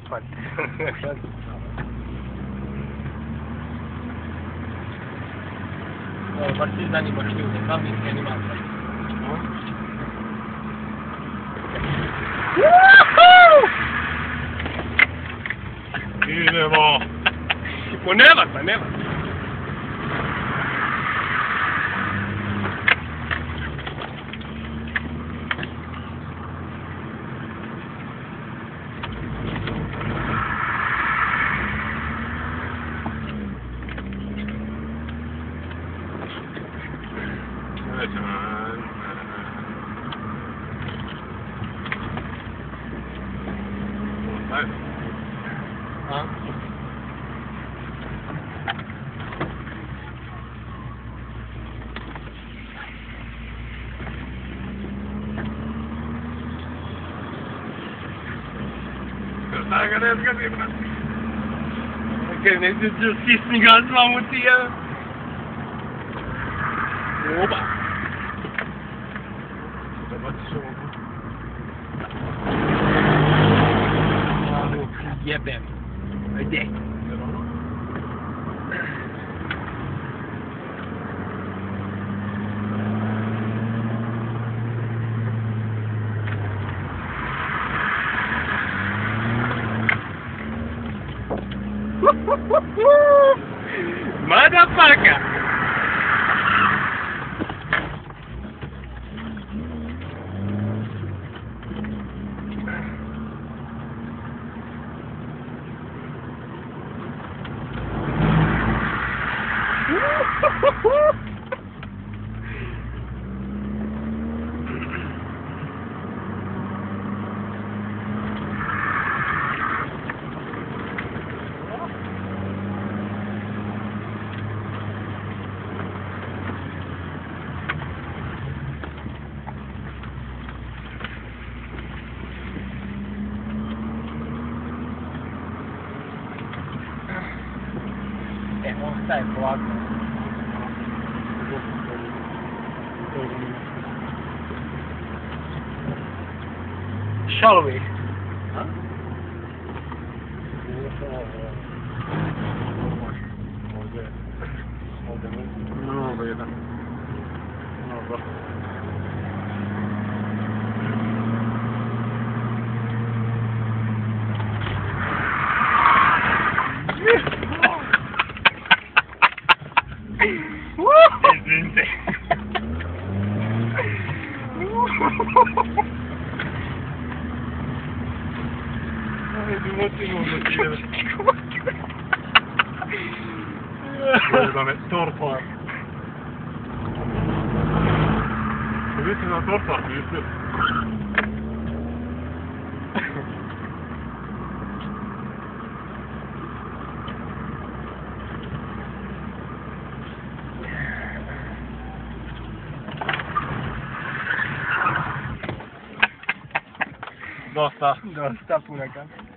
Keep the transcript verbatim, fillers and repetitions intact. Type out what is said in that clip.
odpadł. No, partyzani poszli uciekami, ja nie mam. Ile ma? Pa nema, pa nema. A? Che ne sei giustissimi con la mutia. Opa. Jebem. Gdzie? Motherfucker! Eh, non stai provando. Shall we? Huh? No, vedo. No, va. Gente. Ai, du måste ju gå till. De är torrfar. Du vet hur de torrfar just nu. Dosta. Dosta pura, cara.